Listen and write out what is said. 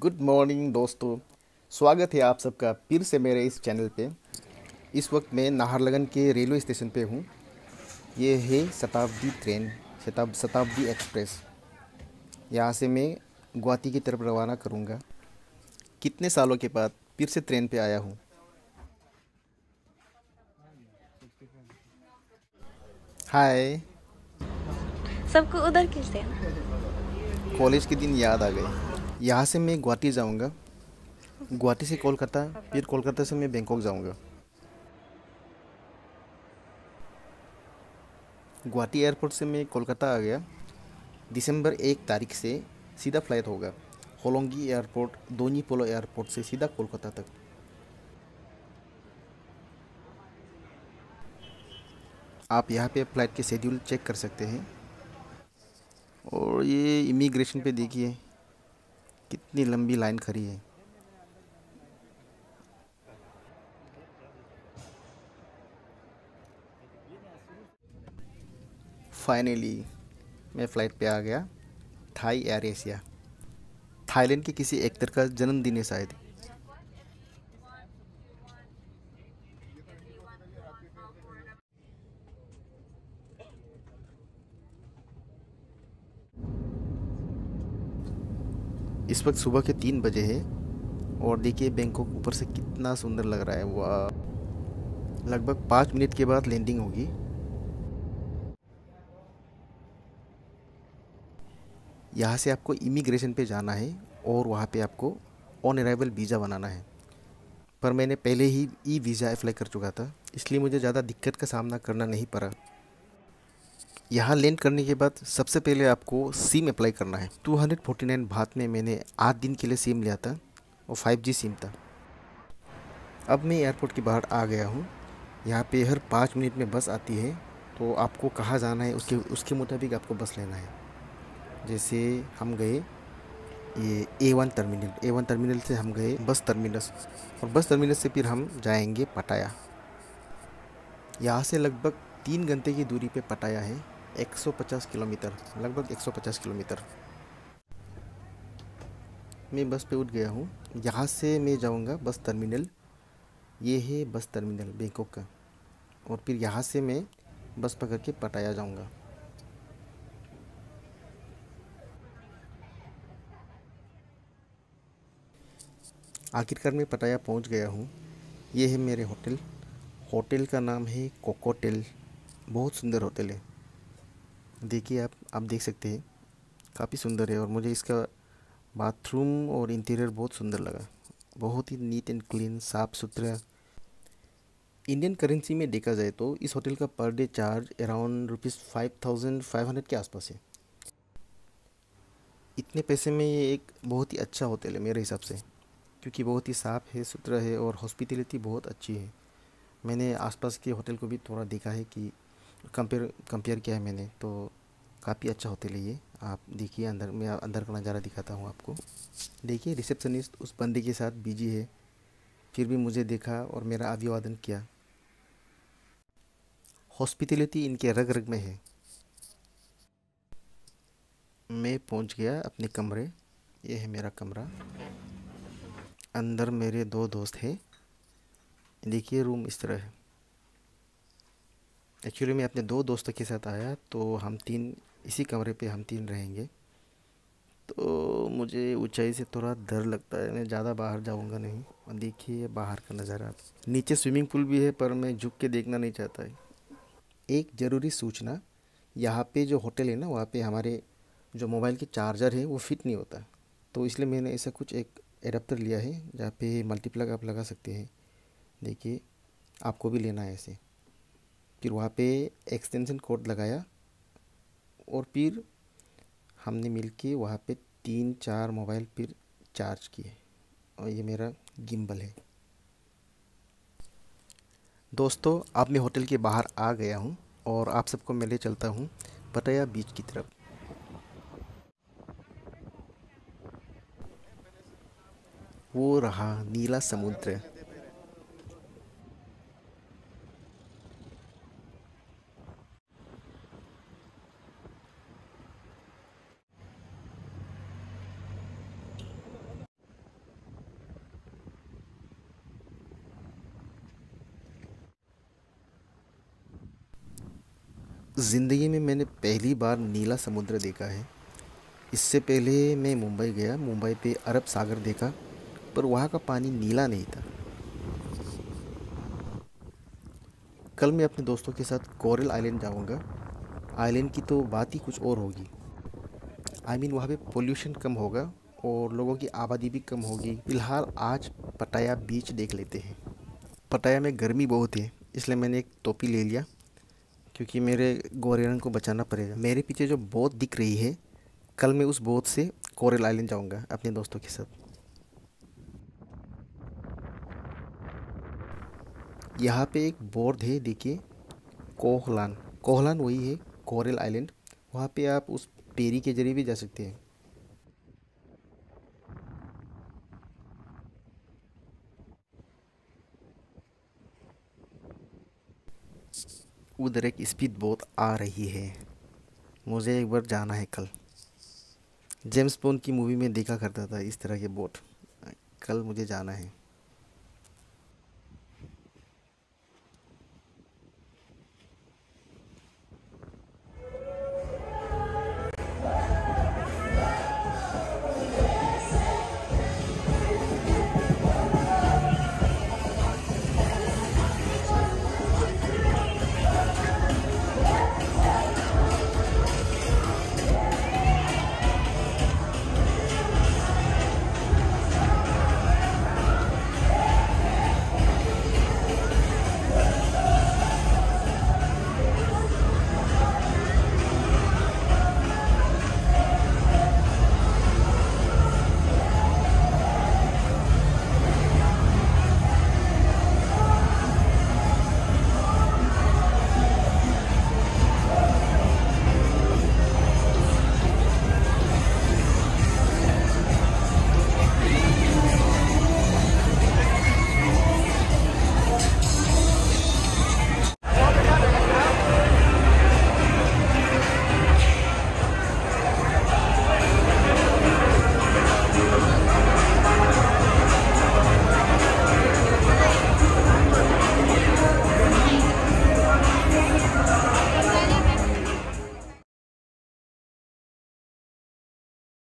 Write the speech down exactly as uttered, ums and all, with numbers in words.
Good morning दोस्तों। स्वागत है आप सबका फिर से मेरे इस चैनल पे। इस वक्त मैं नाहरलगन के रेलवे स्टेशन पे हूँ। ये है शताब्दी ट्रेन, शताब शताब्दी एक्सप्रेस। यहाँ से मैं गुवाहाटी की तरफ रवाना करूँगा। कितने सालों के बाद फिर से ट्रेन पे आया हूँ। हाय। सबको उधर खींचते हैं। कॉलेज के दिन याद आ गए। यहाँ से मैं गुवाहाटी जाऊँगा, गुवाहाटी से कोलकाता, फिर कोलकाता से मैं बैंकॉक जाऊँगा। गुवाहाटी एयरपोर्ट से मैं कोलकाता आ गया। दिसंबर एक तारीख से सीधा फ्लाइट होगा होलोंगी एयरपोर्ट, दोनी पोलो एयरपोर्ट से सीधा कोलकाता तक। आप यहाँ पे फ़्लाइट के शेड्यूल चेक कर सकते हैं। और ये इमिग्रेशन पे देखिए कितनी लंबी लाइन खड़ी है। फाइनली मैं फ़्लाइट पे आ गया। Thai air Asia. थाईलैंड के किसी एक्टर का जन्मदिन है शायद। इस वक्त सुबह के तीन बजे है और देखिए बैंकॉक ऊपर से कितना सुंदर लग रहा है। वाह। लगभग पाँच मिनट के बाद लैंडिंग होगी। यहाँ से आपको इमिग्रेशन पे जाना है और वहाँ पे आपको ऑन अराइवल वीज़ा बनाना है। पर मैंने पहले ही ई वीज़ा अप्लाई कर चुका था, इसलिए मुझे ज़्यादा दिक्कत का सामना करना नहीं पड़ा। यहाँ लैंड करने के बाद सबसे पहले आपको सिम अप्लाई करना है। टू हंड्रेड फोर्टी नाइन बात में मैंने आठ दिन के लिए सिम लिया था और फाइव जी सिम था। अब मैं एयरपोर्ट के बाहर आ गया हूँ। यहाँ पे हर पाँच मिनट में बस आती है, तो आपको कहाँ जाना है उसके उसके मुताबिक आपको बस लेना है। जैसे हम गए ये A one terminal, A one terminal से हम गए बस टर्मिनस, और बस टर्मिनस से फिर हम जाएंगे पटाया। यहाँ से लगभग तीन घंटे की दूरी पे पटाया है। एक सौ पचास किलोमीटर, लगभग एक सौ पचास किलोमीटर। मैं बस पे उठ गया हूँ। यहाँ से मैं जाऊँगा बस टर्मिनल। ये है बस टर्मिनल बैंकॉक का। और फिर यहाँ से मैं बस पकड़ के पटाया जाऊँगा। आखिरकार मैं पटाया पहुँच गया हूँ। ये है मेरे होटल। होटल का नाम है कोकोटेल। बहुत सुंदर होटल है। देखिए आप आप देख सकते हैं, काफ़ी सुंदर है। और मुझे इसका बाथरूम और इंटीरियर बहुत सुंदर लगा। बहुत ही नीट एंड क्लीन, साफ़ सुथरा। इंडियन करेंसी में देखा जाए तो इस होटल का per day charge around rupees five thousand five hundred के आसपास है। इतने पैसे में ये एक बहुत ही अच्छा होटल है मेरे हिसाब से, क्योंकि बहुत ही साफ़ है, सुथरा है और हॉस्पिटैलिटी बहुत अच्छी है। मैंने आसपास के होटल को भी थोड़ा देखा है कि कंपेयर कंपेयर किया है मैंने, तो काफ़ी अच्छा होटल है ये। आप देखिए अंदर, मैं अंदर का नज़ारा दिखाता हूँ आपको। देखिए रिसेप्शनिस्ट उस बंदे के साथ बिजी है, फिर भी मुझे देखा और मेरा अभिवादन किया। हॉस्पिटैलिटी इनके रग रग में है। मैं पहुंच गया अपने कमरे। ये है मेरा कमरा। अंदर मेरे दो दोस्त हैं। देखिए रूम इस तरह है। एक्चुअली मैं अपने दो दोस्तों के साथ आया, तो हम तीन इसी कमरे पे हम तीन रहेंगे। तो मुझे ऊंचाई से थोड़ा डर लगता है, मैं ज़्यादा बाहर जाऊंगा नहीं। और देखिए बाहर का नज़ारा। नीचे स्विमिंग पूल भी है, पर मैं झुक के देखना नहीं चाहता है। एक ज़रूरी सूचना, यहाँ पे जो होटल है ना, वहाँ पे हमारे जो मोबाइल की चार्जर है वो फिट नहीं होता। तो इसलिए मैंने ऐसा कुछ एक एडाप्टर लिया है जहाँ पे मल्टीप्लग आप लगा सकते हैं। देखिए आपको भी लेना है ऐसे। फिर वहाँ पे एक्सटेंशन कोड लगाया और फिर हमने मिल के वहाँ पे तीन चार मोबाइल फिर चार्ज किए। और ये मेरा गिम्बल है। दोस्तों अब मैं होटल के बाहर आ गया हूँ और आप सबको मैं ले चलता हूँ पटाया बीच की तरफ। वो रहा नीला समुद्र। ज़िंदगी में मैंने पहली बार नीला समुद्र देखा है। इससे पहले मैं मुंबई गया, मुंबई पे अरब सागर देखा, पर वहाँ का पानी नीला नहीं था। कल मैं अपने दोस्तों के साथ कोरल आइलैंड जाऊँगा। आइलैंड की तो बात ही कुछ और होगी। आई मीन वहाँ पे पोल्यूशन कम होगा और लोगों की आबादी भी कम होगी। फ़िलहाल आज पटाया बीच देख लेते हैं। पटाया में गर्मी बहुत है, इसलिए मैंने एक टोपी ले लिया, क्योंकि मेरे गोरे रंग को बचाना पड़ेगा। मेरे पीछे जो बोट दिख रही है, कल मैं उस बोट से कोरल आइलैंड जाऊंगा अपने दोस्तों के साथ। यहाँ पे एक बोर्ड है, देखिए, कोहलान। कोहलान वही है, कोरल आइलैंड। वहाँ पे आप उस पेरी के जरिए भी जा सकते हैं। उधर एक स्पीड बोट आ रही है। मुझे एक बार जाना है कल। जेम्स बॉन्ड की मूवी में देखा करता था इस तरह के बोट। कल मुझे जाना है।